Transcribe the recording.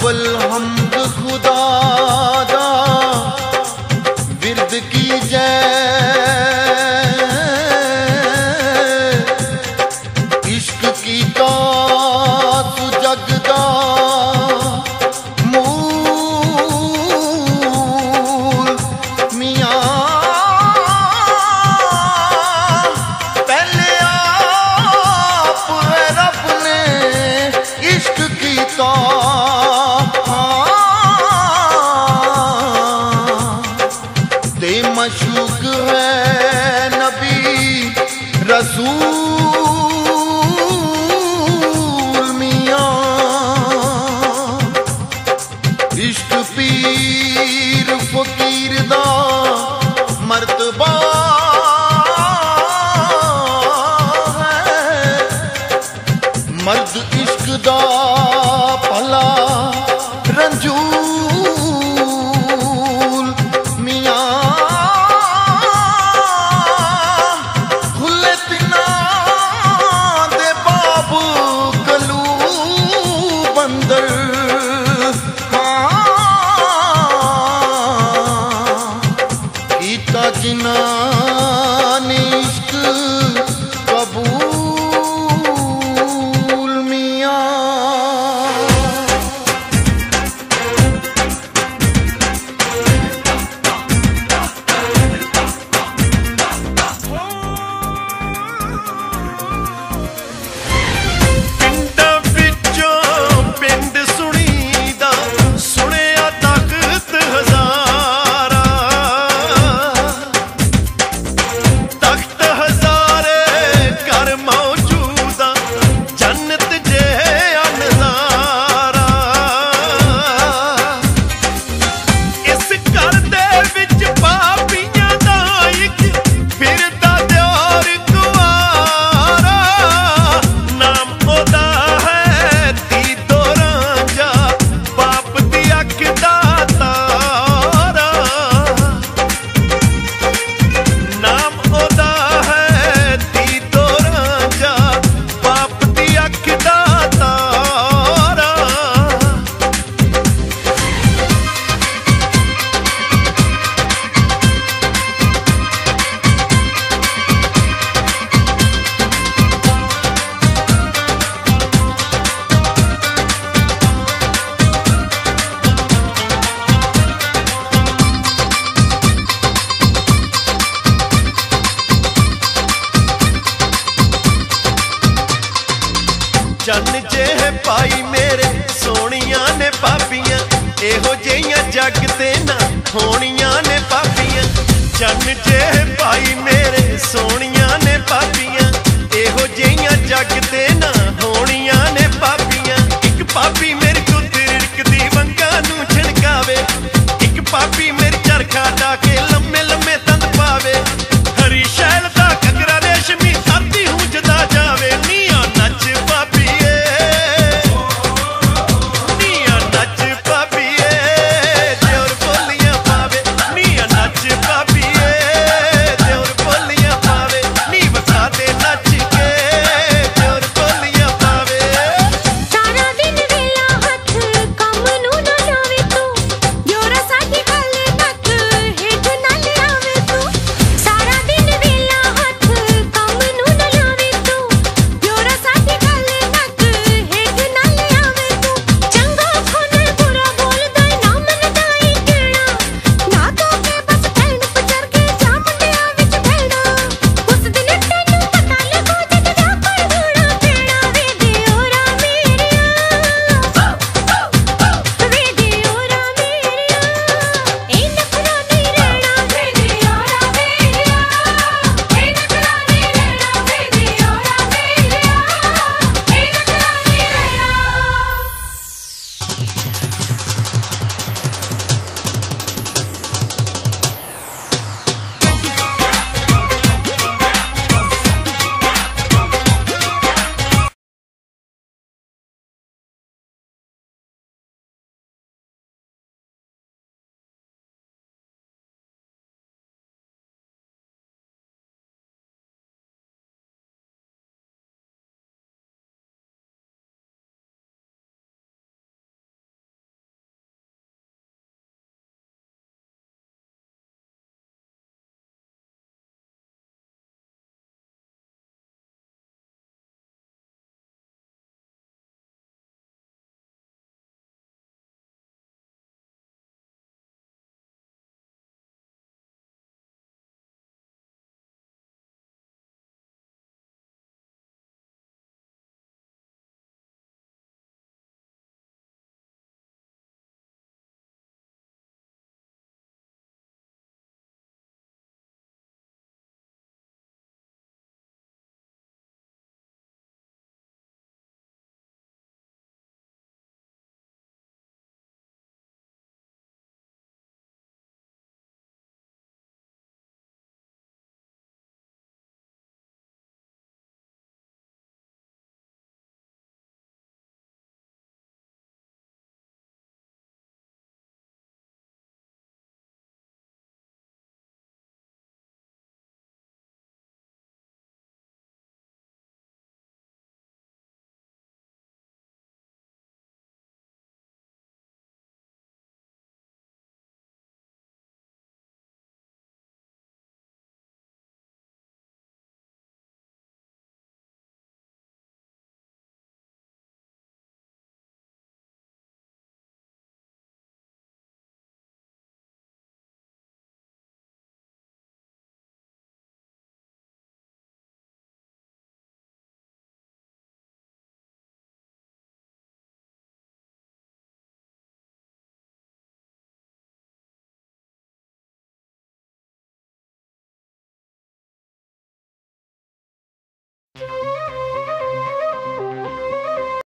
अव्वल हमद खुदा दा विरद की जय इश्क की तात जगदा मूल मियां पहले आप रब ने इश्क की ते मशूक है नबी रसूल मियां इश्क पीर फकीर दा मर्तबा है मर्द इश्क दा भला रंजूल मियां खुले तिना दे बाबू गलू बंदर कीता जिना ने इश्क कबूल मियां। चन जे पाई मेरे सोनिया ने पापियां एहो जिहियां जग ते ना होनियां ने पापियां चन जे पाई मेरे सोनिया ने पापियां एहो जिहियां जग ते ना